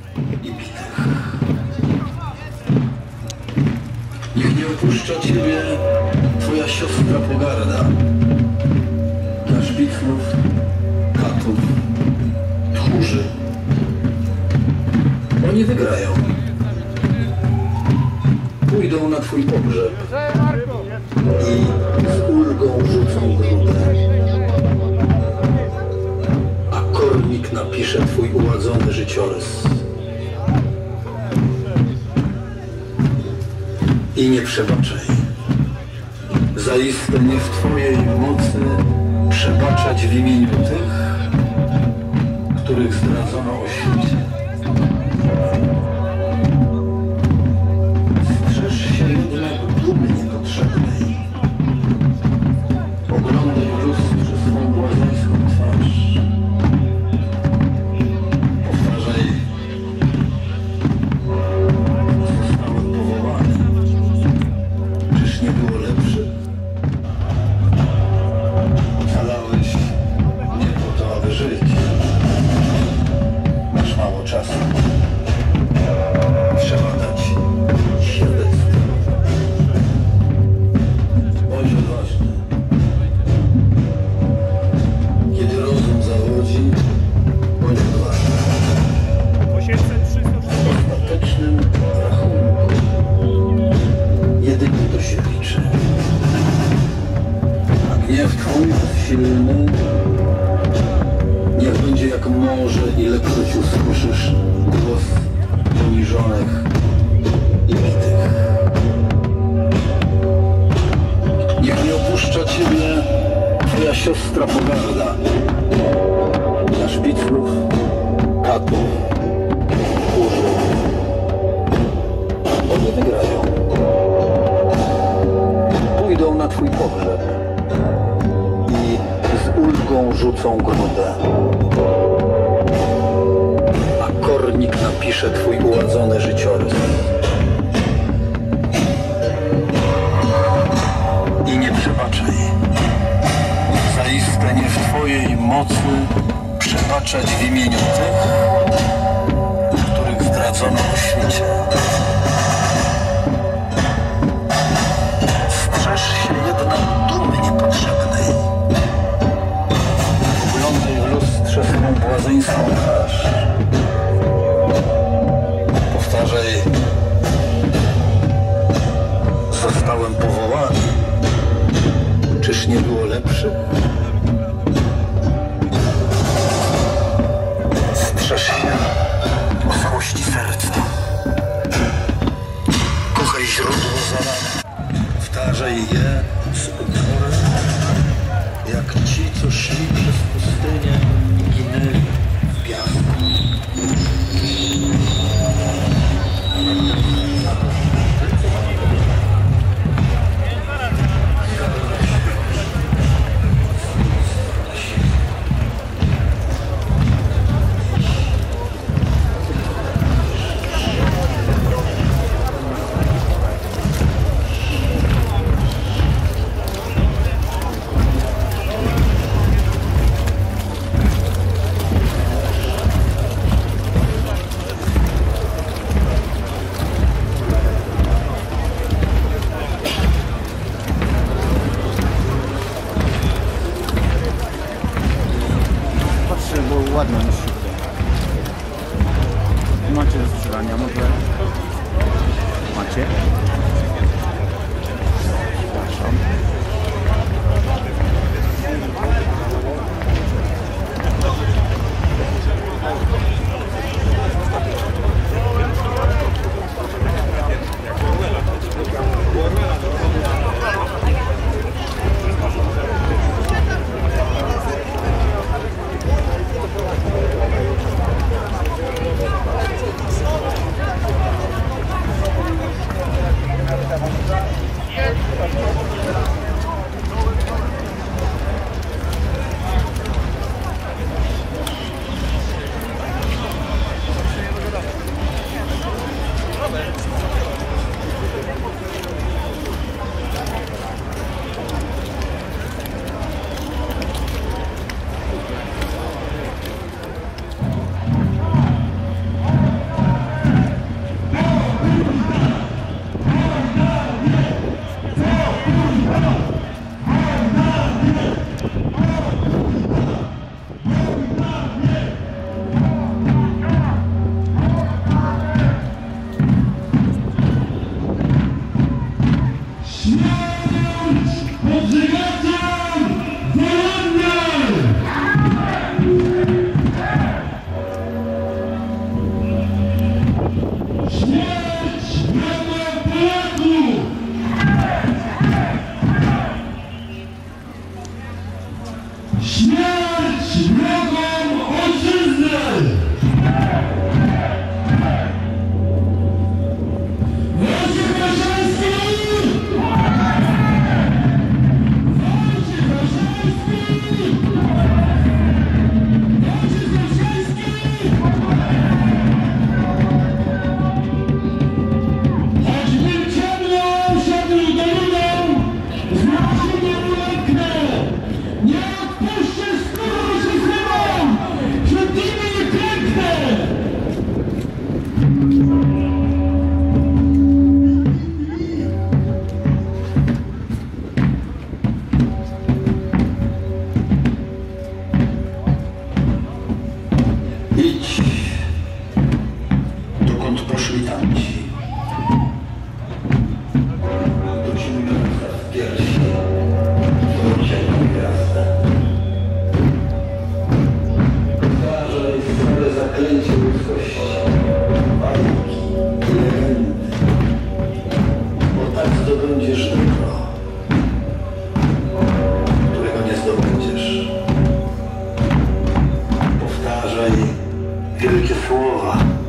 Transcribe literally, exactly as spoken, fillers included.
i bitych. Niech nie opuszcza ciebie twoja siostra pogarda. Dla szpiclów, katów, tchórzy. Oni wygrają. Pójdą na twój pogrzeb i z ulgą rzucą grudę. A kornik napisze twój uładzony życiorys. I nie przebaczaj. Zaiste nie w twojej mocy przebaczać w imieniu tych, których zdradzono o świecie. Strzeż się jednak dumy niepotrzebnej. Oglądaj w lustrze swą błazeńską twarz. Powtarzaj: zostałem powołany. Czyż nie było lepsze? Ocalałeś nie po to, aby żyć. Masz mało czasu. Trzeba dać świadectwo. Bądź odważny. Kiedy rozum zawodzi, bądź odważny. W ostatecznym rachunku jedynie to się liczy. A gniew twój silny niech będzie jak morze, ilekroć usłyszysz głos poniżonych i bitych. Niech nie opuszcza ciebie twoja siostra pogarda. Dla szpiclów, katów, tchórzy. Oni wygrają. Pójdą na twój pogrzeb i z ulgą rzucą grudę. A kornik napisze twój uładzony życiorys. I nie przebaczaj. Zaiste nie w twojej mocy przebaczać w imieniu tych, których zdradzono o świecie. Strzeż się jednak dumy niepotrzebnej. Oglądaj w lustrze swą błazeńską twarz. Powtarzaj: zostałem powołany. Czyż nie było lepsze? Strzeż się oschłości serca. Kochaj źródło zarania. Powtarzaj je z uporem, jak ci, co szli przez pustynię i ginęli w piasku. Ładne niż szybko. Macie do strzelania, może? Macie? Przepraszam. słowa.